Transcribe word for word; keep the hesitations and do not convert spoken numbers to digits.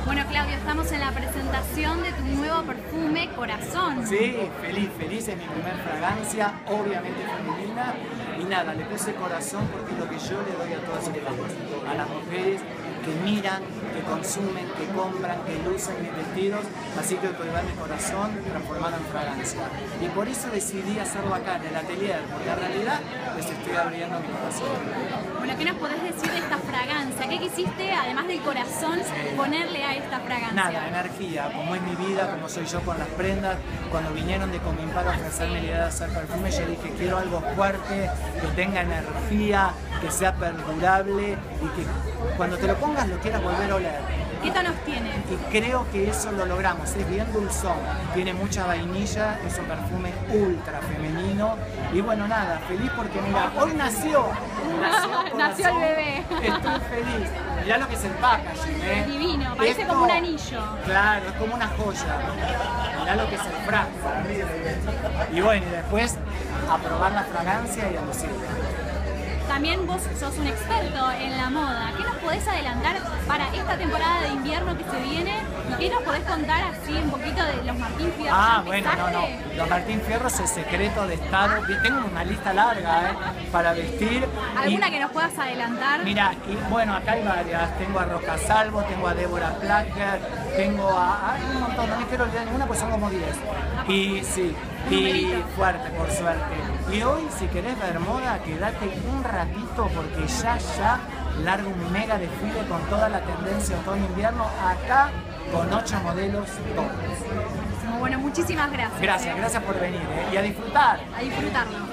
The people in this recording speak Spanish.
Bueno, Claudio, estamos en la presentación de tu nuevo perfume, Corazón. Sí, feliz, feliz, es mi primera fragancia, obviamente femenina. Y nada, le puse corazón porque es lo que yo le doy a todas ustedes, a las mujeres que miran, que consumen, que compran, que lucen mis vestidos, así que cultivar mi corazón transformado en fragancia. Y por eso decidí hacerlo acá en el atelier, porque en realidad les estoy abriendo mi corazón. Bueno, ¿qué nos podés decir de esta fragancia? ¿Qué quisiste, además del corazón, sí, ponerle a esta fragancia? Nada, energía, como es mi vida, como soy yo con las prendas. Cuando vinieron de Comimpar a ofrecerme la idea de hacer perfume, yo dije, quiero algo fuerte, que tenga energía, que sea perdurable y que cuando te lo pongas lo quieras volver a oler. ¿Qué tonos tiene? Y creo que eso lo logramos, es bien dulzón, tiene mucha vainilla, es un perfume ultra femenino. Y bueno, nada, feliz porque mira, hoy nació, nació, nació el bebé. Estoy feliz. Mirá lo que es el packaging, ¿eh? Divino, parece Esto, como un anillo. Claro, es como una joya. Mirá lo que es el frasco. Y bueno, y después a probar la fragancia y a lucirla. También vos sos un experto en la moda. ¿Qué nos podés adelantar para esta temporada de invierno que se viene? ¿Y qué nos podés contar así un poquito de los Martín Fierro? Ah, bueno, no, no. Los Martín Fierro es el secreto de estado. Tengo una lista larga, ¿eh? Para vestir. ¿Alguna y, que nos puedas adelantar? Mira, y bueno, acá hay varias. Tengo a Roca Salvo, tengo a Débora Placker, tengo a... Hay un montón, no me quiero olvidar ninguna, pues son como diez. Y sí, y fuerte, por suerte. Y hoy, si querés ver moda, quédate un ratito porque ya, ya largo un mega desfile con toda la tendencia otoño-invierno acá con ocho modelos todos. Bueno, muchísimas gracias. Gracias, ¿eh? gracias por venir, ¿eh? Y a disfrutar. A disfrutarlo.